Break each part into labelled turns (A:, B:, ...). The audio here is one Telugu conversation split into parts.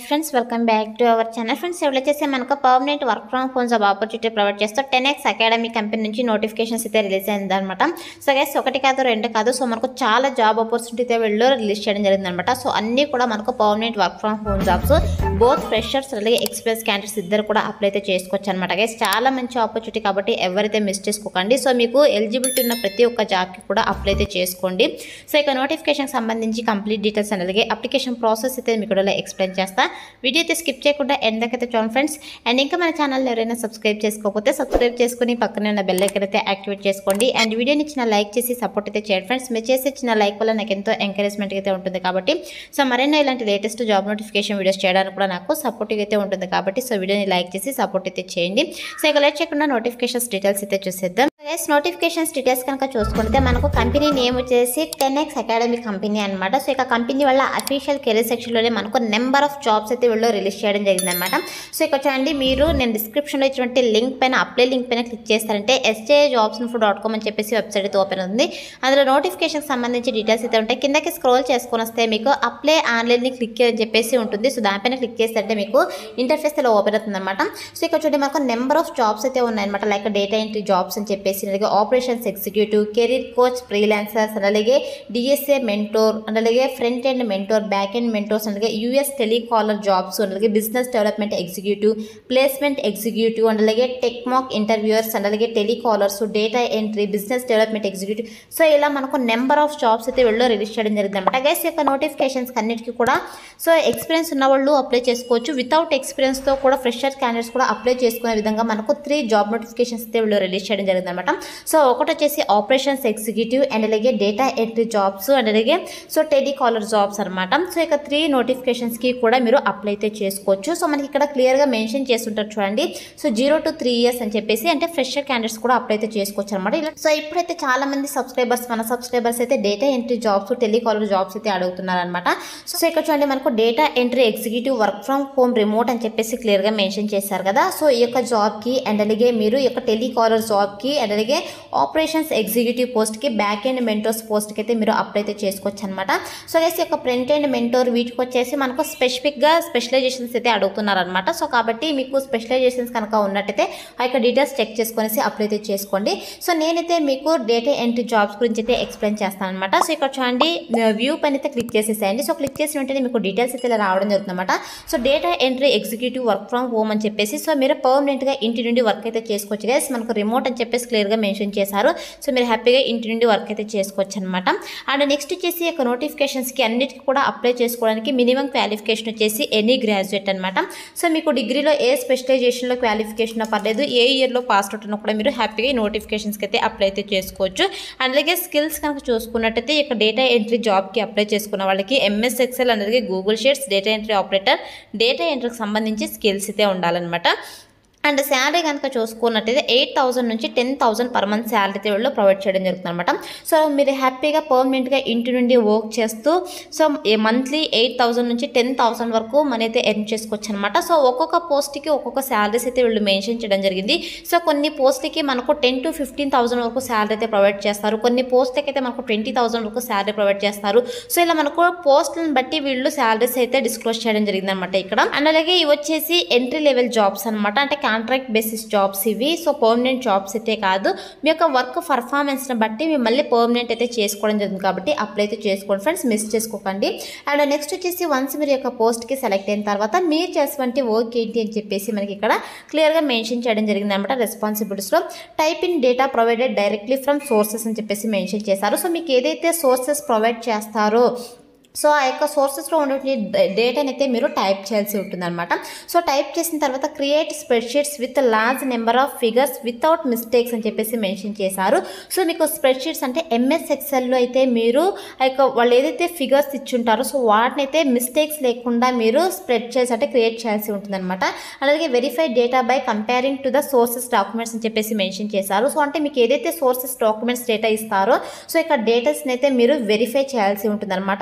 A: Friends welcome back to our channel. Friends ఎవరైతే మనకు permanent work from home job opportunity provide చేస్తూ 10x అకాడమీ కంపెనీ నుంచి నోటిఫికేషన్స్ అయితే రిలీజ్ అయిందనమాట. సో గైస్ ఒకటి కాదు రెండు కాదు, సో మనకు చాలా జాబ్ ఆపర్చునిటీ అయితే వీళ్ళు రిలీజ్ చేయడం జరిగిందనమాట. సో అన్నీ కూడా మనకు permanent work from home jobs, both freshers అలాగే ఎక్స్పీరియన్స్ క్యాండిడేట్స్ ఇద్దరు కూడా అప్లై అయితే చేసుకోవచ్చు అనమాట. గైస్ చాలా మంచి ఆపర్చునిటీ కాబట్టి ఎవరైతే మిస్ చేసుకోకండి. సో మీకు ఎలిజిబిలిటీ ఉన్న ప్రతి ఒక్క జాబ్కి కూడా అప్లై అయితే చేసుకోండి. సో ఇక నోటిఫికేషన్ సంబంధించి కంప్లీట్ డీటెయిల్స్ అలాగే అప్లికేషన్ ప్రాసెస్ అయితే మీకు ఎక్స్ప్లెయిన్ చేస్తా. వీడియో అయితే స్కిప్ చేయకుండా ఎండ్ దాకా అయితే చూడండి ఫ్రెండ్స్. అండ్ ఇంకా మన ఛానల్ ఎవరైనా సబ్స్క్రైబ్ చేసుకోకపోతే సబ్స్క్రైబ్ చేసుకుని పక్కనే ఉన్న బెల్ ఐకాన్ అయితే యాక్టివేట్ చేసుకోండి. అండ్ వీడియోని చిన్న లైక్ చేసి సపోర్ట్ అయితే చేయండి ఫ్రెండ్స్. మీరు చేసే చిన్న లైక్ వల్ల నాకు ఎంతో ఎంకరేజ్మెంట్ అయితే ఉంటుంది కాబట్టి, సో మరైనా ఇలాంటి లేటెస్ట్ జాబ్ నోటిఫికేషన్ వీడియోస్ చేయడానికి కూడా నాకు సపోర్టివ్ అయితే ఉంటుంది కాబట్టి, సో వీడియోని లైక్ చేసి సపోర్ట్ అయితే చేయండి. సో ఇక లేట్ చేయకుండా నోటిఫికేషన్స్ డీటెయిల్స్ అయితే చూసేద్దాం. నోటిఫికేషన్స్ డీటెయిల్స్ కనుక చూసుకుంటే మనకు కంపెనీ నేమ్ వచ్చేసి 10x అకాడమీ కంపెనీ అనమాట. సో ఇక కంపెనీ వల్ల అఫీషియల్ కెరీర్ సెక్షన్లోనే మనకు నెంబర్ ఆఫ్ జాబ్స్ అయితే వీళ్ళు రిలీజ్ చేయడం జరిగిందనమాట. సో ఇక్కడ చూడండి, మీరు నేను డిస్క్రిప్షన్లో ఇచ్చినటువంటి లింక్ పైన అప్లై లింక్ పైన క్లిక్ చేస్తారంటే sjobsinfo.com అని చెప్పేసి వెబ్సైట్ అయితే ఓపెన్ ఉంది. అందులో నోటిఫికేషన్ సంబంధించి డీటెయిల్స్ అయితే ఉంటాయి. కిందకి స్క్రోల్ చేసుకొని వస్తే మీకు అప్లై ఆన్లైన్ని క్లిక్ అని చెప్పేసి ఉంటుంది. సో దానిపైన క్లిక్ చేస్తారంటే మీకు ఇంటర్ఫేస్ ఇలా ఓపెన్ అవుతుంది అనమాట. సో ఇక్కడ చూడండి మనకు నెంబర్ ఆఫ్ జాబ్స్ అయితే ఉన్నాయన్నమాట. లైక్ డేటా ఎంట్రీ జాబ్స్ అని చెప్పేసి, అలాగే operations executive, career coach, freelancers, అలాగే డిఎస్ఏ మెంటోర్, అలాగే front end mentor, back end mentors, అలాగే యూఎస్ టెలికాలర్ జాబ్స్, అలాగే business development executive, placement executive, అలాగే టెక్మాక్ ఇంటర్వ్యూయర్స్, అలాగే telecallers, data entry, business development executive. So ఇలా మనకు నెంబర్ ఆఫ్ జాబ్స్ అయితే వీళ్ళు రిలీజ్ చేయడం జరిగింది అనమాట. గైస్ యొక్క నోటిఫికేషన్స్ అన్నిటికీ కూడా సో ఎక్స్పీరియన్స్ ఉన్న వాళ్ళు అప్లై చేసుకోవచ్చు. వితౌట్ ఎక్స్పీరియన్స్తో కూడా ఫ్రెషర్ క్యాండిడేట్స్ కూడా అప్లై చేసుకునే విధంగా మనకు 3 జాబ్ నోటిఫికేషన్స్ అయితే వీళ్ళు రిలీజ్ చేయడం జరిగింది అనమాట. సో ఒకటి వచ్చేసి ఆపరేషన్స్ ఎగ్జిక్యూటివ్ అండ్ అలాగే డేటా ఎంట్రీ జాబ్స్ అండ్ అలాగే సో టెలికాలర్ జాబ్స్ అనమాట. సో ఇక 3 నోటిఫికేషన్స్కి కూడా మీరు అప్లై అయితే చేసుకోవచ్చు. సో మనకి ఇక్కడ క్లియర్గా మెన్షన్ చేస్తుంటారు చూడండి. సో 0 to 3 years అని చెప్పేసి, అంటే ఫ్రెషర్ క్యాండిడేట్స్ కూడా అప్లై అయితే చేసుకోవచ్చు అనమాట. సో ఇప్పుడైతే చాలా మంది మన సబ్స్క్రైబర్స్ అయితే data entry jobs, telecaller jobs అయితే అడుగుతున్నారు అనమాట. సో ఇక్కడ చూడండి మనకు data entry executive work from home remote అని చెప్పేసి క్లియర్గా మెన్షన్ చేశారు కదా. సో ఈ యొక్క జాబ్కి అండ్ అలాగే మీరు ఈ యొక్క టెలికాలర్ జాబ్కి అండ్ అలాగే ఆపరేషన్స్ ఎగ్జిక్యూటివ్ పోస్ట్కి, బ్యాక్ ఎండ్ మెంటోర్స్ పోస్ట్కి అయితే మీరు అప్లై అయితే చేసుకోవచ్చు అనమాట. సో గైస్ యొక్క ఫ్రంట్ ఎండ్ మెంటోర్ వీటికి వచ్చేసి మనకు స్పెసిఫిక్గా స్పెషలైజేషన్స్ అయితే అడుగుతున్నారు అనమాట. సో కాబట్టి మీకు స్పెషలైజేషన్స్ కనుక ఉన్నట్టయితే ఆ యొక్క డీటెయిల్స్ చెక్ చేసుకునేసి అప్లై అయితే చేసుకోండి. సో నేనైతే మీకు డేటా ఎంట్రీ జాబ్స్ గురించి అయితే ఎక్స్ప్లెయిన్ చేస్తాను అనమాట. సో ఇక్కడ చూడండి, వ్యూ పైన అయితే క్లిక్ చేసేసేయండి. సో క్లిక్ చేసిన వెంటనే మీకు డీటెయిల్స్ అయితే ఇలా రావడం జరుగుతుంది అనమాట. So data entry executive work from home అని చెప్పేసి, సో మీరు పర్మనెంట్గా ఇంటి నుండి వర్క్ అయితే చేసుకోవచ్చు గైస్. మనకు రిమోట్ అని చెప్పేసి క్లియర్గా మెన్షన్ చేశారు. సో మీరు హ్యాపీగా ఇంటి నుండి వర్క్ అయితే చేసుకోవచ్చు అనమాట. అండ్ నెక్స్ట్ వచ్చేసి యొక్క నోటిఫికేషన్స్కి అన్నిటికీ కూడా అప్లై చేసుకోవడానికి మినిమం క్వాలిఫికేషన్ వచ్చేసి ఎనీ గ్రాడ్యుయేట్ అనమాట. సో మీకు డిగ్రీలో ఏ స్పెషలైజేషన్లో క్వాలిఫికేషన్ పర్లేదు, ఏ ఇయర్లో పాస్ అవుట్ ఉన్నా కూడా మీరు హ్యాపీగా ఈ నోటిఫికేషన్స్కి అయితే అప్లై అయితే చేసుకోవచ్చు. అండ్ అలాగే స్కిల్స్ కనుక చూసుకున్నట్టయితే ఇక డేటా ఎంట్రీ జాబ్కి అప్లై చేసుకున్న వాళ్ళకి ఎంఎస్ ఎక్సెల్ అలాగే Google sheets, data entry operator, data ఎంట్రీకి సంబంధించి స్కిల్స్ అయితే ఉండాలన్నమాట. అండ్ శాలరీ కనుక చూసుకున్నట్టయితే 8,000 నుంచి 10,000 పర్ మంత్ శాలరీ అయితే వీళ్ళు ప్రొవైడ్ చేయడం జరుగుతుంది అనమాట. సో మీరు హ్యాపీగా పర్మనెంట్గా ఇంటి నుండి వర్క్ చేస్తూ సో మంత్లీ 8,000 నుంచి 10,000 వరకు మనీ అయితే ఎర్న్ చేసుకోవచ్చు అనమాట. సో ఒక్కొక్క పోస్ట్కి ఒక్కొక్క శాలరీస్ అయితే వీళ్ళు మెన్షన్ చేయడం జరిగింది. సో కొన్ని పోస్ట్కి మనకు 10,000 to 15,000 వరకు శాలరీ అయితే ప్రొవైడ్ చేస్తారు. కొన్ని పోస్ట్లకి అయితే మనకు 20,000 వరకు శాలరీ ప్రొవైడ్ చేస్తారు. సో ఇలా మనకు పోస్ట్లను బట్టి వీళ్ళు శాలరీస్ అయితే డిస్క్లోజ్ చేయడం జరిగింది అనమాట ఇక్కడ. అండ్ అలాగే ఇవి వచ్చేసి ఎంట్రీ లెవెల్ జాబ్స్ అనమాట, అంటే కాంట్రాక్ట్ బేసిస్ జాబ్స్ ఇవి. సో పర్మనెంట్ జాబ్స్ అయితే కాదు, మీ యొక్క వర్క్ పర్ఫార్మెన్స్ని బట్టి మిమ్మల్ని పర్మనెంట్ అయితే చేసుకోవడం జరుగుతుంది కాబట్టి అప్లై అయితే చేసుకోండి ఫ్రెండ్స్, మిస్ చేసుకోకండి. అండ్ నెక్స్ట్ వచ్చేసి వన్స్ మీరు యొక్క పోస్ట్కి సెలెక్ట్ అయిన తర్వాత మీరు చేసేటువంటి వర్క్ ఏంటి అని చెప్పేసి మనకి ఇక్కడ క్లియర్గా మెన్షన్ చేయడం జరిగింది అనమాట. రెస్పాన్సిబిలిటీస్లో type in data provided directly from sources అని చెప్పేసి మెన్షన్ చేశారు. సో మీకు ఏదైతే సోర్సెస్ ప్రొవైడ్ చేస్తారో సో ఆ యొక్క సోర్సెస్లో ఉన్నటువంటి డేటాని అయితే మీరు టైప్ చేయాల్సి ఉంటుందన్నమాట. సో టైప్ చేసిన తర్వాత create spreadsheets with large number of figures without mistakes అని చెప్పేసి మెన్షన్ చేశారు. సో మీకు స్ప్రెడ్షీట్స్ అంటే ఎంఎస్ ఎక్సెల్లో అయితే మీరు ఆ యొక్క వాళ్ళు ఏదైతే ఫిగర్స్ ఇచ్చుంటారో సో వాటిని అయితే మిస్టేక్స్ లేకుండా మీరు స్ప్రెడ్ చేసి అంటే క్రియేట్ చేయాల్సి ఉంటుందన్నమాట. అలాగే verified data by comparing to the sources documents అని చెప్పేసి మెన్షన్ చేశారు. సో అంటే మీకు ఏదైతే సోర్సెస్ డాక్యుమెంట్స్ డేటా ఇస్తారో సో ఇక్కడ డేటాస్ని అయితే మీరు వెరిఫై చేయాల్సి ఉంటుందన్నమాట. సో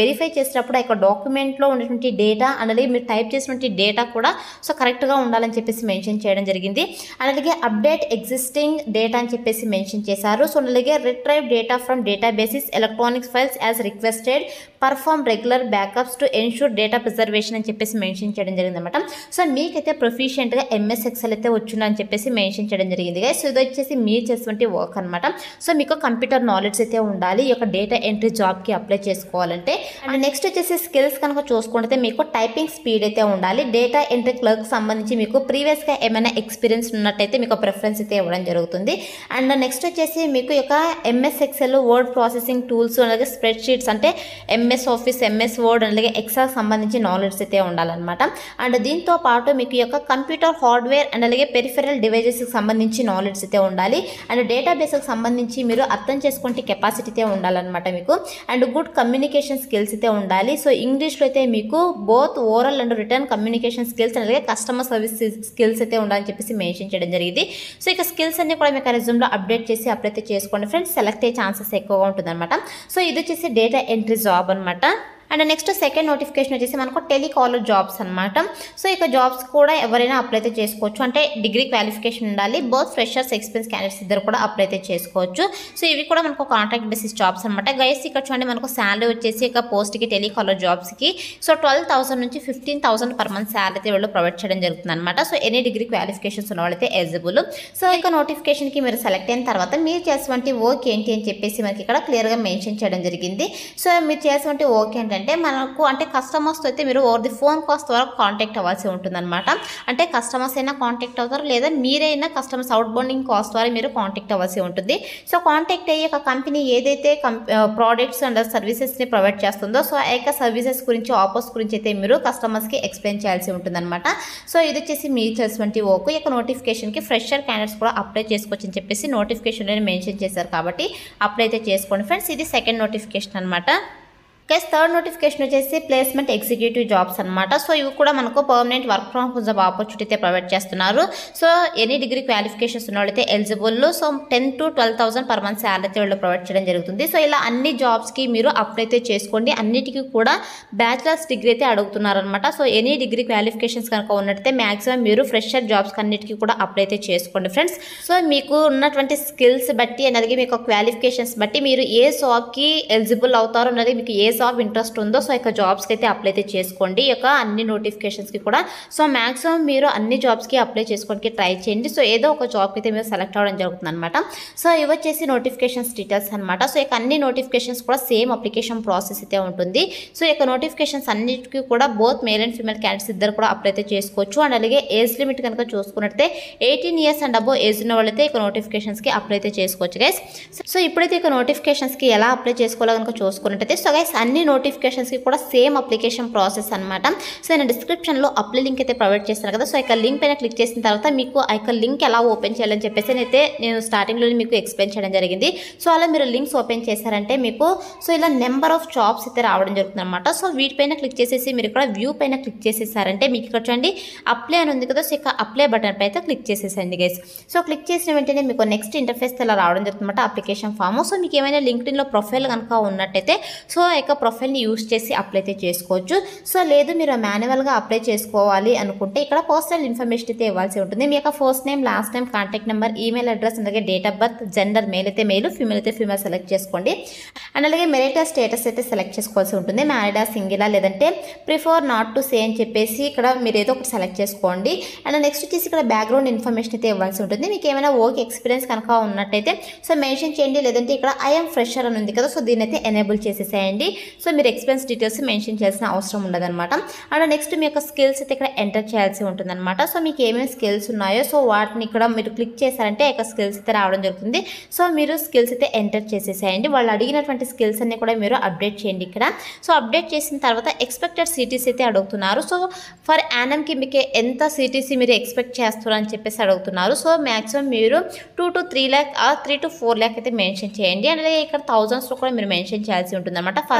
A: వెరిఫై చేసేటప్పుడు ఆ యొక్క డాక్యుమెంట్లో ఉన్నటువంటి డేటా అండ్ అలాగే మీరు టైప్ చేసినటువంటి డేటా కూడా సో కరెక్ట్గా ఉండాలని చెప్పేసి మెన్షన్ చేయడం జరిగింది. అండ్ అలాగే అప్డేట్ ఎగ్జిస్టింగ్ డేటా అని చెప్పేసి మెన్షన్ చేశారు. సో అలాగే retrieve data from databases electronics files as requested, perform regular backups to ensure data preservation అని చెప్పేసి మెన్షన్ చేయడం జరిగింది అనమాట. సో మీకైతే ప్రొఫిషియెంట్గా ఎంఎస్ ఎక్సెల్ అయితే వచ్చునని చెప్పేసి మెన్షన్ చేయడం జరిగింది గైస్. సో ఇది వచ్చేసి మీరు చేసేటువంటి వర్క్ అనమాట. సో మీకు కంప్యూటర్ నాలెడ్జ్ అయితే ఉండాలి ఈ యొక్క డేటా ఎంట్రీ జాబ్కి అప్లై చేసుకోవాలంటే. అండ్ నెక్స్ట్ వచ్చేసి స్కిల్స్ కనుక చూసుకుంటే మీకు టైపింగ్ స్పీడ్ అయితే ఉండాలి. డేటా ఎంట్రీ క్లర్క్ సంబంధించి మీకు ప్రీవియస్గా ఏమైనా ఎక్స్పీరియన్స్ ఉన్నట్టయితే మీకు ప్రిఫరెన్స్ అయితే ఇవ్వడం జరుగుతుంది. అండ్ నెక్స్ట్ వచ్చేసి మీకు యొక్క MS Excel, word processing tools, అలాగే స్ప్రెడ్ షీట్స్ అంటే ఎంఎస్ ఆఫీస్, ఎంఎస్ వర్డ్, అలాగే ఎక్సెల్ సంబంధించి నాలెడ్జ్ అయితే ఉండాలన్నమాట. అండ్ దీంతో పాటు మీకు యొక్క కంప్యూటర్ హార్డ్వేర్ అండ్ అలాగే పెరిఫెరల్ డివైజెస్కి సంబంధించి నాలెడ్జ్ అయితే ఉండాలి. అండ్ డేటాబేస్కి సంబంధించి మీరు అర్థం చేసుకుంటే కెపాసిటీ అయితే ఉండాలన్నమాట మీకు. అండ్ గుడ్ కమ్యూనికేషన్ స్కిల్స్ అయితే ఉండాలి. సో ఇంగ్లీష్లో అయితే మీకు both oral and written communication skills అలాగే కస్టమర్ సర్వీస్ స్కిల్స్ అయితే ఉండాలని చెప్పేసి మెన్షన్ చేయడం జరిగింది. సో ఇక స్కిల్స్ అన్ని కూడా మీకు రెజ్యూమ్లో అప్డేట్ చేసి అప్లై అయితే చేసుకోండి ఫ్రెండ్స్. సెలెక్ట్ అయ్యే ఛాన్సెస్ ఎక్కువగా ఉంటుంది అనమాట. సో ఇది వచ్చేసి డేటా ఎంట్రీ జాబ్ అనమాట. అండ్ నెక్స్ట్ సెకండ్ నోటిఫికేషన్ వచ్చేసి మనకు టెలికాలర్ జాబ్స్ అనమాట. సో ఇక జాబ్స్ కూడా ఎవరైనా అప్లై అయితే చేసుకోవచ్చు. అంటే డిగ్రీ క్వాలిఫికేషన్ ఉండాలి. బోత్ ఫ్రెషర్స్, ఎక్స్పీరియన్స్ క్యాండిడేట్స్ ఇద్దరు కూడా అప్లై అయితే చేసుకోవచ్చు. సో ఇవి కూడా మనకు కాంట్రాక్ట్ బేసిస్ జాబ్స్ అనమాట. గైస్ ఇక్కడ చూడండి మనకు శాలరీ వచ్చేసి ఇక పోస్ట్కి టెలికాలర్ జాబ్స్కి సో 12,000 నుంచి 15,000 పర్ మంత్ శాలరీ అయితే వీళ్ళు ప్రొవైడ్ చేయడం జరుగుతుంది అనమాట. సో ఎనీ డిగ్రీ క్వాలిఫికేషన్స్ ఉన్న వాళ్ళైతే ఎలిజిబుల్. సో ఇక నోటిఫికేషన్కి మీరు సెలెక్ట్ అయిన తర్వాత మీరు చేసేటువంటి వర్క్ ఏంటి అని చెప్పేసి మనకి ఇక్కడ క్లియర్గా మెన్షన్ చేయడం జరిగింది. సో మీరు చేసేటువంటి వర్క్ ఏంటంటే మనకు అంటే కస్టమర్స్తో అయితే మీరు ఓవర్ ది ఫోన్ కాల్స్ ద్వారా కాంటాక్ట్ అవ్వాల్సి ఉంటుందన్నమాట. అంటే కస్టమర్స్ అయినా కాంటాక్ట్ అవుతారు, లేదా మీరైనా కస్టమర్స్ అవుట్ బౌండింగ్ కాల్స్ ద్వారా మీరు కాంటాక్ట్ అవ్వాల్సి ఉంటుంది. సో కాంటాక్ట్ అయ్యే ఒక కంపెనీ ఏదైతే ప్రోడక్ట్స్ అండ్ సర్వీసెస్ని ప్రొవైడ్ చేస్తుందో సో ఆ యొక్క సర్వీసెస్ గురించి, ఆఫర్స్ గురించి అయితే మీరు కస్టమర్స్కి ఎక్స్ప్లెయిన్ చేయాల్సి ఉంటుందన్నమాట. సో ఇది వచ్చేసి మీరు చేసినటువంటి వర్క్. ఈ యొక్క నోటిఫికేషన్కి ఫ్రెషర్ క్యాండిడేట్స్ కూడా అప్లై చేసుకోవచ్చు అని చెప్పేసి నోటిఫికేషన్లో మెన్షన్ చేశారు కాబట్టి అప్లై అయితే చేసుకోండి ఫ్రెండ్స్. ఇది సెకండ్ నోటిఫికేషన్ అనమాట. ప్లస్ థర్డ్ నోటిఫికేషన్ వచ్చేసి ప్లేస్మెంట్ ఎగ్జిక్యూటివ్ జాబ్స్ అనమాట. సో ఇవి కూడా మనకు permanent work from home job opportunity అయితే ప్రొవైడ్ చేస్తున్నారు. సో ఎనీ డిగ్రీ క్వాలిఫికేషన్స్ ఉన్న వాళ్ళైతే eligible. So 10,000 to 12,000 per month salary అయితే వాళ్ళు ప్రొవైడ్ చేయడం జరుగుతుంది. సో ఇలా అన్ని జాబ్స్కి మీరు అప్లై అయితే చేసుకోండి. అన్నిటికీ కూడా బ్యాచిలర్స్ డిగ్రీ అయితే అడుగుతున్నారనమాట. సో ఎనీ డిగ్రీ క్వాలిఫికేషన్స్ కనుక ఉన్నట్టయితే మ్యాక్సిమం మీరు ఫ్రెషర్ జాబ్స్కి అన్నిటికీ కూడా అప్లై అయితే చేసుకోండి ఫ్రెండ్స్. సో మీకు ఉన్నటువంటి స్కిల్స్ బట్టి అలాగే మీకు క్వాలిఫికేషన్స్ బట్టి మీరు ఏ జాబ్కి ఎలిజిబుల్ అవుతారో అనేది మీకు ఏ జాబ్ ఇంట్రెస్ట్ ఉందో సో ఇక జాబ్స్కి అయితే అప్లై అయితే చేసుకోండి. ఈ యొక్క అన్ని నోటిఫికేషన్స్కి కూడా సో మ్యాక్సిమం మీరు అన్ని జాబ్స్కి అప్లై చేసుకోవడానికి ట్రై చేయండి. సో ఏదో ఒక జాబ్కి అయితే మీరు సెలెక్ట్ అవ్వడం జరుగుతుంది అనమాట. సో ఇవి వచ్చేసి నోటిఫికేషన్స్ డీటెయిల్స్ అనమాట. సో ఇక అన్ని నోటిఫికేషన్స్ కూడా సేమ్ అప్లికేషన్ ప్రాసెస్ అయితే ఉంటుంది. సో ఇక నోటిఫికేషన్స్ అన్నిటికీ కూడా both male and female candidates ఇద్దరు కూడా అప్లై అయితే చేసుకోవచ్చు. అండ్ అలాగే ఏజ్ లిమిట్ కనుక చూసుకున్నట్లయితే 18 years అండ్ అబోవ్ ఏజ్ ఉన్న వాళ్ళైతే ఇక నోటిఫికేషన్స్కి అప్లై అయితే చేసుకోవచ్చు గైస్. సో ఇప్పుడైతే ఇక నోటిఫికేషన్స్కి ఎలా అప్లై చేసుకోవాలో కనుక చూసుకున్నట్టయితే సో గైస్ అన్ని నోటిఫికేషన్స్కి కూడా సేమ్ అప్లికేషన్ ప్రాసెస్ అనమాట. సో నేను డిస్క్రిప్షన్లో అప్లై లింక్ అయితే ప్రొవైడ్ చేస్తాను కదా. సో ఇక లింక్ పైన క్లిక్ చేసిన తర్వాత మీకు ఆ యొక్క లింక్ ఎలా ఓపెన్ చేయాలని చెప్పేసి అయితే నేను స్టార్టింగ్లో మీకు ఎక్స్ప్లెయిన్ చేయడం జరిగింది. సో అలా మీరు లింక్స్ ఓపెన్ చేశారంటే మీకు సో ఇలా నెంబర్ ఆఫ్ జాబ్స్ అయితే రావడం జరుగుతుంది అనమాట. సో వీటిపైన క్లిక్ చేసేసి మీరు ఇక్కడ వ్యూ పైన క్లిక్ చేసేసారంటే మీకు ఇక్కడ చూడండి అప్లై అని ఉంది కదా. సో ఇక అప్లై బటన్ పై అయితే క్లిక్ చేసేసండి గైస్. సో క్లిక్ చేసిన వెంటనే మీకు నెక్స్ట్ ఇంటర్ఫేస్ ఇలా రావడం జరుగుతుంది అనమాట అప్లికేషన్ ఫామ్. సో మీకు ఏమైనా లింక్డ్ఇన్లో ప్రొఫైల్ కనుక ఉన్నట్టయితే సో ఆ యొక్క ప్రొఫైల్ని యూస్ చేసి అప్లై అయితే చేసుకోవచ్చు. సో లేదు మీరు మాన్యువల్గా అప్లై చేసుకోవాలి అనుకుంటే ఇక్కడ పర్సనల్ ఇన్ఫర్మేషన్ అయితే ఇవ్వాల్సి ఉంటుంది. మీ యొక్క first name, last name, contact number, email address, అలాగే date of birth, gender male అయితే మేల్, ఫీమేల్ అయితే ఫీమేల్ సెలెక్ట్ చేసుకోండి. అండ్ అలాగే మెరిటల్ స్టేటస్ అయితే సెలెక్ట్ చేసుకోవాల్సి ఉంటుంది. మ్యారీడా, సింగిలా, లేదంటే ప్రిఫర్ నాట్ టు సే అని చెప్పేసి ఇక్కడ మీరు ఏదో ఒకటి సెలెక్ట్ చేసుకోండి. అండ్ నెక్స్ట్ వచ్చేసి ఇక్కడ బ్యాక్గ్రౌండ్ ఇన్ఫర్మేషన్ అయితే ఇవ్వాల్సి ఉంటుంది. మీకు ఏమైనా వర్క్ ఎక్స్పీరియన్స్ కనుక ఉన్నట్టయితే సో మెన్షన్ చేయండి. లేదంటే ఇక్కడ ఐఎమ్ ఫ్రెషర్ అని ఉంది కదా. సో దీన్ని అయితే ఎనేబుల్ చేసేసేయండి. సో మీరు ఎక్స్పీరియన్స్ డీటెయిల్స్ మెన్షన్ చేయాల్సిన అవసరం ఉండదన్నమాట. అండ్ నెక్స్ట్ మీ యొక్క స్కిల్స్ అయితే ఇక్కడ ఎంటర్ చేయాల్సి ఉంటుందన్నమాట. సో మీకు ఏమేమి స్కిల్స్ ఉన్నాయో సో వాటిని ఇక్కడ మీరు క్లిక్ చేశారంటే ఆ యొక్క స్కిల్స్ అయితే రావడం జరుగుతుంది. సో మీరు స్కిల్స్ అయితే ఎంటర్ చేసేసేయండి. వాళ్ళు అడిగినటువంటి స్కిల్స్ అన్ని కూడా మీరు అప్డేట్ చేయండి ఇక్కడ. సో అప్డేట్ చేసిన తర్వాత ఎక్స్పెక్టెడ్ సిటీస్ అయితే అడుగుతున్నారు. సో ఫర్ యానమ్కి మీకు ఎంత సిటీసీ మీరు ఎక్స్పెక్ట్ చేస్తారు అని చెప్పేసి అడుగుతున్నారు. సో మ్యాక్సిమం మీరు 2 to 3 lakh 3 to 4 lakh అయితే మెన్షన్ చేయండి. అలాగే ఇక్కడ థౌజండ్స్లో కూడా మీరు మెన్షన్ చేయాల్సి ఉంటుంది అనమాట. ఫర్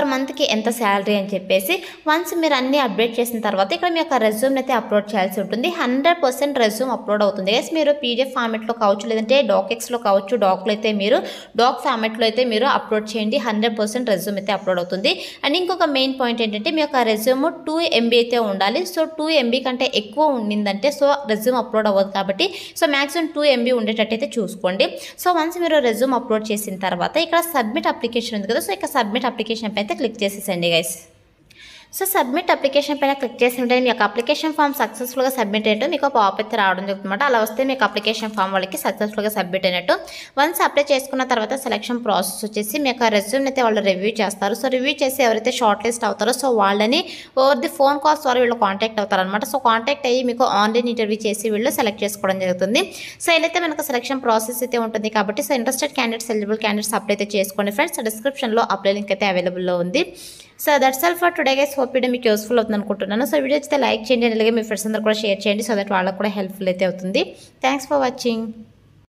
A: మంత్కి ఎంత శాలరీ అని చెప్పేసి వన్స్ మీరు అన్నీ అప్డేట్ చేసిన తర్వాత ఇక్కడ మీ యొక్క రెజ్యూమ్ని అయితే అప్లోడ్ చేయాల్సి ఉంటుంది. 100% రెజ్యూమ్ అప్లోడ్ అవుతుంది గైస్. మీరు పీడిఎఫ్ ఫార్మెట్లో కావచ్చు, లేదంటే డాక్ఎక్స్లో కావచ్చు, డాక్లో అయితే మీరు డాక్ ఫార్మెట్లో అయితే మీరు అప్లోడ్ చేయండి. 100% రెజ్యూమ్ అయితే అప్లోడ్ అవుతుంది. అండ్ ఇంకొక మెయిన్ పాయింట్ ఏంటంటే మీ యొక్క రెజ్యూమ్ 2 MB అయితే ఉండాలి. సో 2 MB కంటే ఎక్కువ ఉండిందంటే సో రెజ్యూమ్ అప్లోడ్ అవ్వదు కాబట్టి సో మ్యాక్సిమం 2 MB ఉండేటట్టు అయితే చూసుకోండి. సో వన్స్ మీరు రెజ్యూమ్ అప్లోడ్ చేసిన తర్వాత ఇక్కడ సబ్మిట్ అప్లికేషన్ ఉంది కదా, సో ఇక్కడ సబ్మిట్ అప్లికేషన్ పై అయితే క్లిక్ చేసేసండి గైస్. సో సబ్మిట్ అప్లికేషన్ పైన క్లిక్ చేసి ఉంటే మీ యొక్క అప్లికేషన్ ఫామ్ సక్సెస్ఫుల్గా సబ్మిట్ అయినట్టు మీకు పాప్ అయితే రావడం జరుగుతుందన్నమాట. అలా వస్తే మీకు అప్లికేషన్ ఫామ్ వాళ్ళకి సక్సెస్ఫుల్గా సబ్మిట్ అయినట్టు. వన్స్ అప్లై చేసుకున్న తర్వాత సెలక్షన్ ప్రాసెస్ వచ్చేసి మీ యొక్క రెజ్యూమ్ అయితే వాళ్ళు రివ్యూ చేస్తారు. సో రివ్యూ చేసి ఎవరైతే షార్ట్ లిస్ట్ అవుతారో సో వాళ్ళని ఓవర్ ది ఫోన్ కాల్స్ ద్వారా వీళ్ళు కాంటాక్ట్ అవుతారనమాట. సో కాంటాక్ట్ అయ్యి మీకు ఆన్లైన్ ఇంటర్వ్యూ చేసి వీళ్ళు సెలెక్ట్ చేసుకోవడం జరుగుతుంది. సో ఇదైతే మనకు సెలక్షన్ ప్రాసెస్ అయితే ఉంటుంది కాబట్టి so interested candidates, eligible candidates apply అయితే చేసుకోండి ఫ్రెండ్స్. డిస్క్రిప్షన్లో అప్లై లింక్ అయితే అవైలబుల్లో ఉంది. So that's all for today guys. Hope video మీకు యూస్ఫుల్ అవుతుంది అనుకుంటున్నాను. సో వీడియో అయితే లైక్ చేయండి, అలాగే మీ ఫ్రెండ్స్ అందరూ కూడా షేర్ చేయండి సో దట్ వాళ్ళకు కూడా హెల్ప్ఫుల్ అయితే అవుతుంది. Thanks for watching.